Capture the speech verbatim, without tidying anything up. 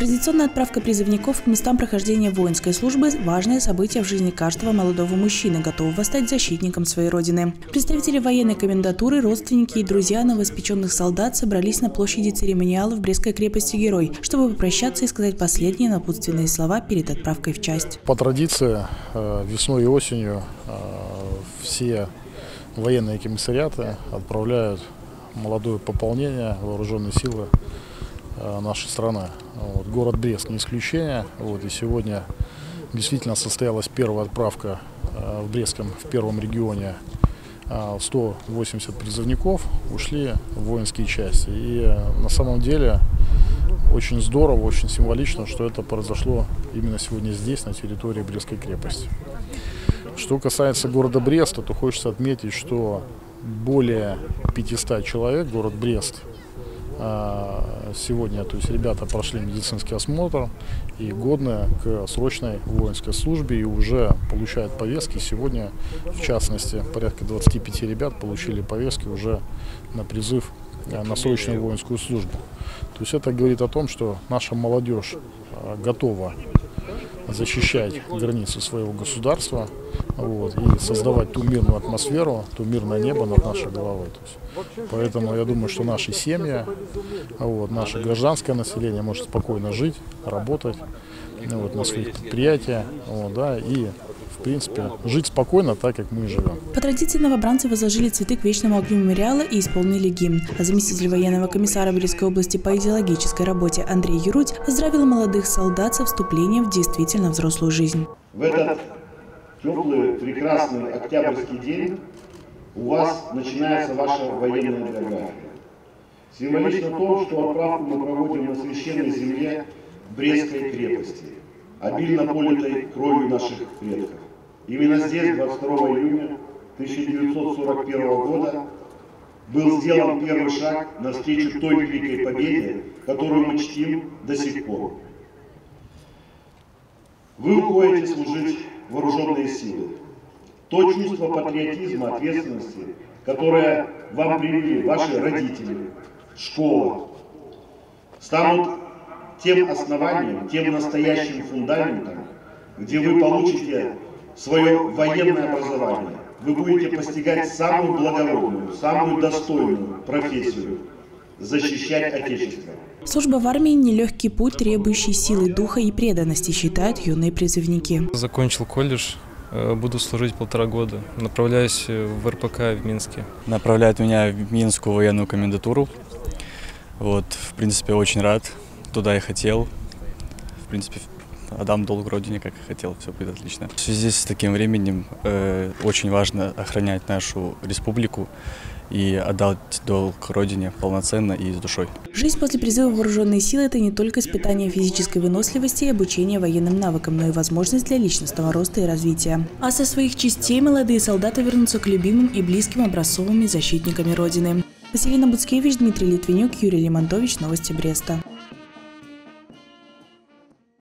Традиционная отправка призывников к местам прохождения воинской службы – важное событие в жизни каждого молодого мужчины, готового стать защитником своей родины. Представители военной комендатуры, родственники и друзья новоиспеченных солдат собрались на площади церемониала в Брестской крепости Герой, чтобы попрощаться и сказать последние напутственные слова перед отправкой в часть. По традиции весной и осенью все военные комиссариаты отправляют молодое пополнение вооруженной силы нашей страны. Вот, город Брест не исключение. Вот, и сегодня действительно состоялась первая отправка в Брестском, в первом регионе. сто восемьдесят призывников ушли в воинские части. И на самом деле очень здорово, очень символично, что это произошло именно сегодня здесь, на территории Брестской крепости. Что касается города Бреста, то хочется отметить, что более пятисот человек, город Брест, сегодня, то есть ребята прошли медицинский осмотр и годны к срочной воинской службе и уже получают повестки. Сегодня, в частности, порядка двадцати пяти ребят получили повестки уже на призыв на срочную воинскую службу. То есть это говорит о том, что наша молодежь готова защищать границы своего государства, вот, и создавать ту мирную атмосферу, то мирное небо над нашей головой. То есть, поэтому я думаю, что наши семьи, вот, наше гражданское население может спокойно жить, работать, вот, на своих предприятиях, вот, да, и в принципе жить спокойно, так как мы живем. По традиции новобранцы возложили цветы к вечному огню мемориала и исполнили гимн. А заместитель военного комиссара Брестской области по идеологической работе Андрей Юруть поздравил молодых солдат со вступлением в действительно взрослую жизнь. В этот теплый, прекрасный октябрьский день у вас начинается ваша военная биография. Символично то, что отправку мы проводим на священной земле Брестской крепости, обильно политой кровью наших предков. Именно здесь, двадцать второго июня тысяча девятьсот сорок первого года, был сделан первый шаг навстречу той великой победе, которую мы чтим до сих пор. Вы уходите служить в вооруженные силы. То чувство патриотизма, ответственности, которое вам привили ваши родители, школа, станут тем основанием, тем настоящим фундаментом, где вы получите свое военное образование. Вы будете постигать самую благородную, самую достойную профессию – защищать Отечество. Служба в армии – нелегкий путь, требующий силы духа и преданности, считают юные призывники. Закончил колледж, буду служить полтора года. Направляюсь в эр пэ ка в Минске. Направляют меня в Минскую военную комендатуру. Вот, в принципе, очень рад. Туда и хотел. В принципе, отдам долг родине, как и хотел. Все будет отлично. В связи с таким временем э, очень важно охранять нашу республику и отдать долг родине полноценно и с душой. Жизнь после призыва в вооруженные силы – это не только испытание физической выносливости и обучение военным навыкам, но и возможность для личностного роста и развития. А со своих частей молодые солдаты вернутся к любимым и близким образцовыми защитниками Родины. Василина Буцкевич, Дмитрий Литвинюк, Юрий Лимонтович. Новости Бреста.